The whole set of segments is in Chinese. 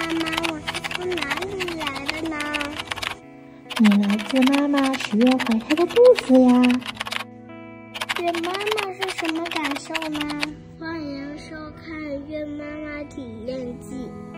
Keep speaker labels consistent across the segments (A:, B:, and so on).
A: 妈，我是从哪里来的呢？
B: 你来自妈妈10月怀胎的肚子呀。
A: 孕妈妈是什么感受呢？欢迎收看《孕妈妈体验记》。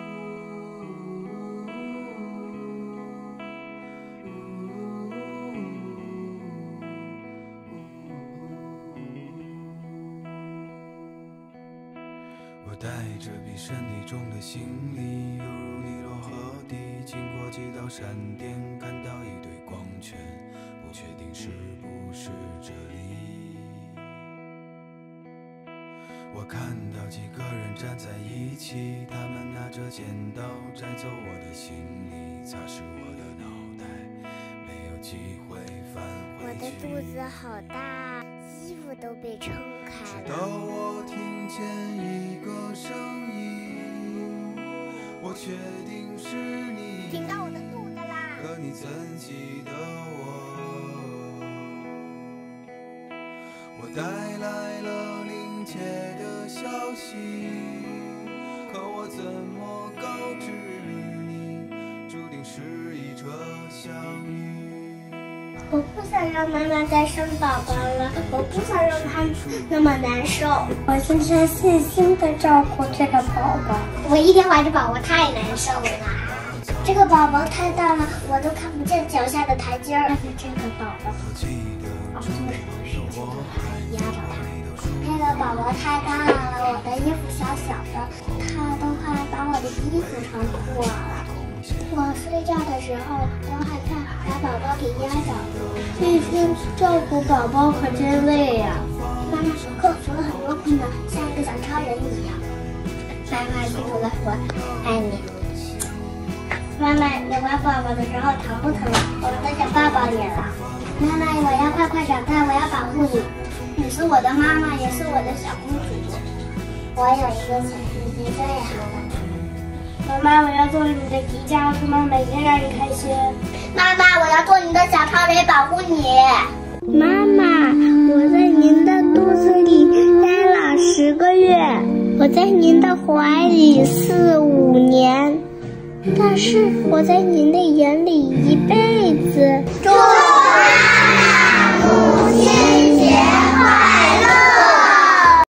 C: 我带着比身体重的行李，犹如尼罗河底，经过几道闪电，看到一堆光圈，不确定是不是这里。我看到几个人站在一起，他们拿着剪刀摘走我的行李，擦拭我的脑袋，没有机会返回去。
A: 我的肚子好大，衣服都被撑开了。
C: 直到我听见一个声音，我确定是你，
A: 听到我的肚子啦。
C: 可你怎记得我？我带来了临切的消息，可我怎么告知你，注定是一场相遇。
A: 我不想让妈妈再生宝宝了，我不想让她那么难受。我现在细心的照顾这个宝宝，我一天怀着宝宝太难受了。这个宝宝太大了，我都看不见脚下的台阶儿。但是这个宝宝，做什么事情都还压着它。这个宝宝太大了，我的衣服小小的，它都快把我的衣服穿破了。我睡觉的时候都害怕把宝宝给压着，细心照顾宝宝可真累呀。妈妈克服了很多困难，像一个小超人一样。妈妈记住了，我爱你。妈妈，你怀宝宝的时候疼不疼？我都想抱抱你了。妈妈，我要快快长大，我要保护你。你是我的妈妈，也是我的小公主。我有一个小弟弟，最好了。妈妈，我要做你的迪迦奥特曼，每天让你开心。妈妈，我要做你的小超人，保护你。妈妈，我在您的肚子里待了10个月，我在您的怀里4、5年，但是我在您的眼里一辈子。